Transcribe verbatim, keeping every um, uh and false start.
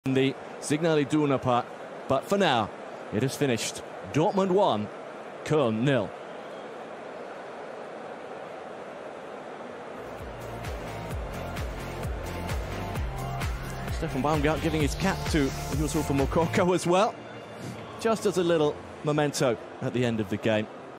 the Signal Iduna Park, but for now it is finished. Dortmund one, Köln nil. Steffen Baumgart giving his cap to the whistle for Moukoko as well, just as a little memento at the end of the game.